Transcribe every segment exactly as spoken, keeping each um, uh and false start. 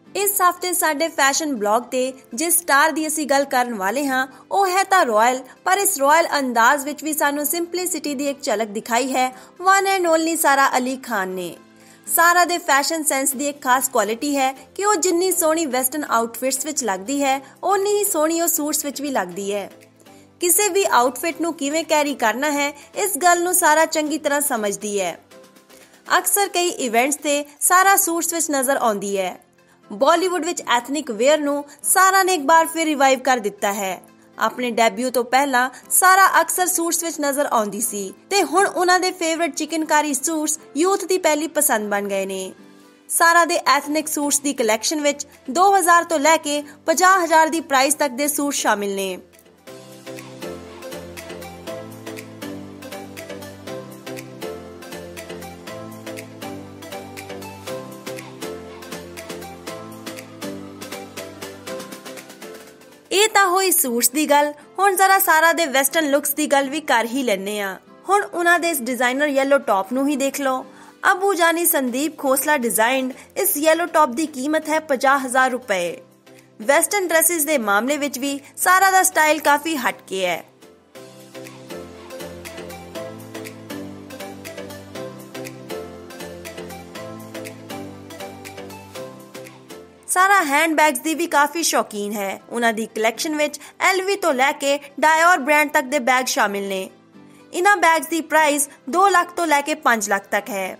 इस हफ्ते साडे फैशन ब्लॉग ते जिस स्टार दी असी गल करन वाले हां ਉਹ है ਤਾਂ रॉयल, पर इस रॉयल अंदाज विच भी सानू सिंपलिसिटी दी एक झलक दिखाई है वन एंड ओनली सारा अली खान ने। सारा दे फैशन सेंस दी एक खास क्वालिटी है कि ਉਹ जिन्नी सोहनी वेस्टर्न आउटफिट्स विच लगदी है उन्नी ही सोहनी ਉਹ सूट्स विच भी लगदी है। किसी भी आउटफिट नू किवें कैरी करना है इस गल नू सारा चंगी तरह समझदी है। अक्सर कई इवेंट्स ते सारा सूट्स विच नजर आउंदी है। बॉलीवुड विच एथनिक वेयर नू सारा ने एक बार फिर रिवाइव कर दिता है। अपने डेब्यू तो पहला सारा अक्सर सूट्स विच नजर आउंदी सी ते हुण उन्हां दे फेवरेट चिकनकारी सूट्स यूथ दी पहली पसंद बन गए ने। सारा दे एथनिक सूट्स दी कलैक्शन विच दो हज़ार तो लैके पचास हज़ार दी प्राइस तक दे सूट शामिल ने। ਇਹ ਤਾਂ ਹੋਈ सूट्स दी गल। हुण जरा सारा दे वेस्टर्न लुक्स दी गल भी कर ही लैने आ। हुण उन्हां दे इस डिजाइनर येलो टॉप नू ही देख लो। अबू जानी संदीप खोसला डिजाइंड इस येलो टॉप दी कीमत है पचास हजार रुपए। वेस्टर्न ड्रेसेस दे मामले विच भी सारा दा स्टाइल काफी हटके है। सारा हैंडबैग्स दी भी काफी शौकीन है। उन्हां दी कलैक्शन विच एलवी तो लैके डायोर ब्रांड तक दे बैग शामिल ने। इन्हां बैग्स दी प्राइस दो लाख तो लैके पांच लाख तक है।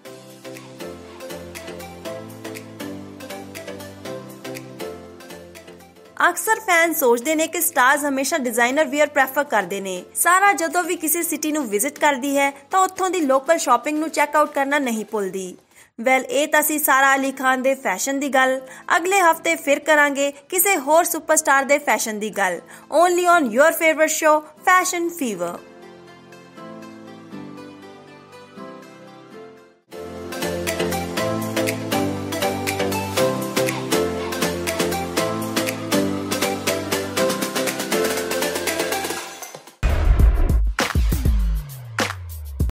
अक्सर फैन सोचते ने कि स्टार्स हमेशा डिजाइनर वियर प्रेफर करते ने। सारा जदों भी किसी सिटी नू विजिट करती है तो उत्थों दी लोकल शॉपिंग नू चेकआउट करना नहीं भुलदी। वैल ए तसी सारा अली खान दे फैशन दी गल। अगले हफ्ते फिर करांगे किसी होर सुपरस्टार दे फैशन दी गल। Only on your favourite show fashion fever.